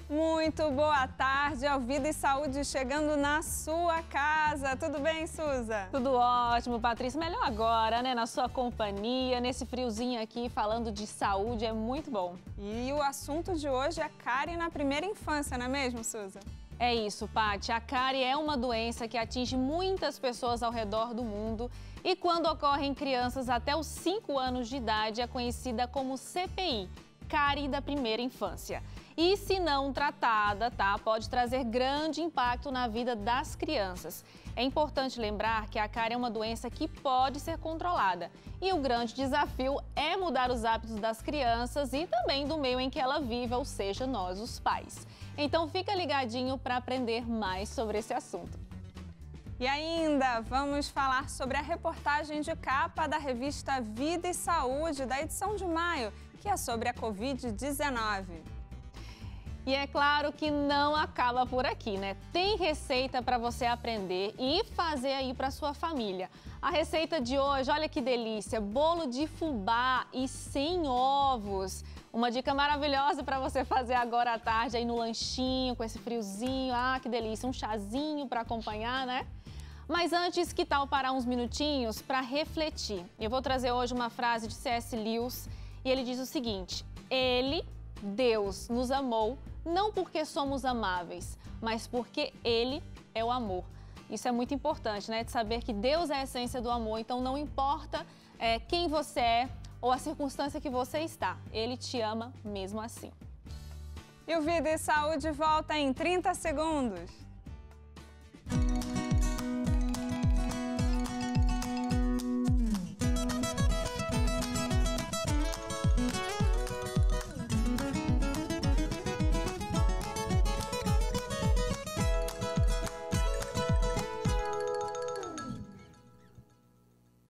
Muito boa tarde, ao Vida e Saúde chegando na sua casa. Tudo bem, Suza? Tudo ótimo, Patrícia. Melhor agora, né? Na sua companhia, nesse friozinho aqui, falando de saúde, é muito bom. E o assunto de hoje é cárie na primeira infância, não é mesmo, Suza? É isso, Paty. A cárie é uma doença que atinge muitas pessoas ao redor do mundo e quando ocorre em crianças até os 5 anos de idade é conhecida como CPI, cárie da primeira infância. E se não tratada, pode trazer grande impacto na vida das crianças. É importante lembrar que a cárie é uma doença que pode ser controlada. E o grande desafio é mudar os hábitos das crianças e também do meio em que ela vive, ou seja, nós, os pais. Então fica ligadinho para aprender mais sobre esse assunto. E ainda vamos falar sobre a reportagem de capa da revista Vida e Saúde, da edição de maio, que é sobre a Covid-19. E é claro que não acaba por aqui, né? Tem receita para você aprender e fazer aí para sua família. A receita de hoje, olha que delícia, bolo de fubá e sem ovos. Uma dica maravilhosa para você fazer agora à tarde aí no lanchinho, com esse friozinho. Ah, que delícia, um chazinho para acompanhar, né? Mas antes, que tal parar uns minutinhos para refletir? Eu vou trazer hoje uma frase de C.S. Lewis e ele diz o seguinte: Deus, nos amou não porque somos amáveis, mas porque Ele é o amor. Isso é muito importante, né? De saber que Deus é a essência do amor, então não importa quem você é ou a circunstância que você está, Ele te ama mesmo assim. E o Vida e Saúde volta em 30 segundos.